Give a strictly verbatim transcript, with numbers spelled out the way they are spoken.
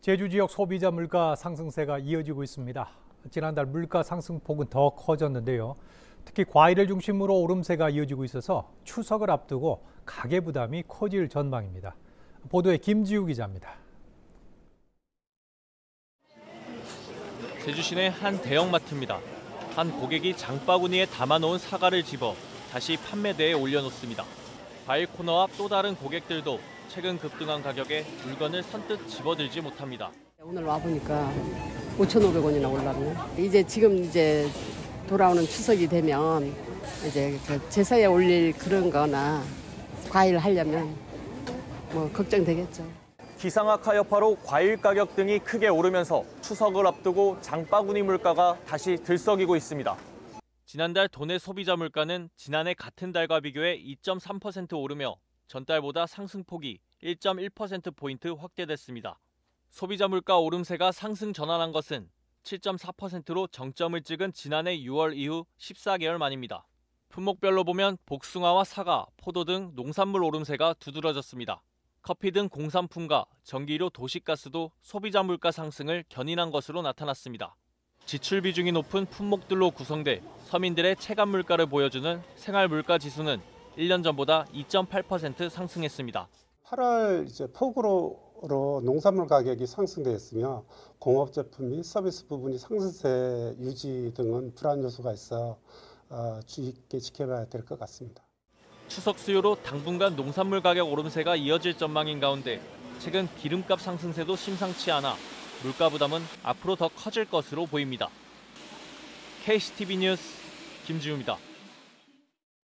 제주 지역 소비자 물가 상승세가 이어지고 있습니다. 지난달 물가 상승폭은 더 커졌는데요. 특히 과일을 중심으로 오름세가 이어지고 있어서 추석을 앞두고 가계 부담이 커질 전망입니다. 보도에 김지우 기자입니다. 제주 시내 한 대형마트입니다. 한 고객이 장바구니에 담아놓은 사과를 집어 다시 판매대에 올려놓습니다. 과일 코너 앞 또 다른 고객들도 최근 급등한 가격에 물건을 선뜻 집어들지 못합니다. 오늘 와보니까 오천오백 원이나 올랐네. 이제 지금 이제 돌아오는 추석이 되면 이제 그 제사에 올릴 그런 거나 과일 하려면 뭐 걱정되겠죠. 기상악화 여파로 과일 가격 등이 크게 오르면서 추석을 앞두고 장바구니 물가가 다시 들썩이고 있습니다. 지난달 도내 소비자 물가는 지난해 같은 달과 비교해 이 점 삼 퍼센트 오르며 전달보다 상승폭이 일 점 일 퍼센트포인트 확대됐습니다. 소비자 물가 오름세가 상승 전환한 것은 칠 점 사 퍼센트로 정점을 찍은 지난해 유월 이후 십사 개월 만입니다. 품목별로 보면 복숭아와 사과, 포도 등 농산물 오름세가 두드러졌습니다. 커피 등 공산품과 전기료, 도시가스도 소비자 물가 상승을 견인한 것으로 나타났습니다. 지출 비중이 높은 품목들로 구성돼 서민들의 체감 물가를 보여주는 생활물가 지수는 일 년 전보다 이 점 팔 퍼센트 상승했습니다. 팔월 이제 폭우로 농산물 가격이 상승되었으며 공업 제품 및 서비스 부분이 상승세 유지 등은 불안 요소가 있어 주의 깊게 지켜봐야 될 것 같습니다. 추석 수요로 당분간 농산물 가격 오름세가 이어질 전망인 가운데 최근 기름값 상승세도 심상치 않아 물가 부담은 앞으로 더 커질 것으로 보입니다. 케이씨티비 뉴스 김지우입니다.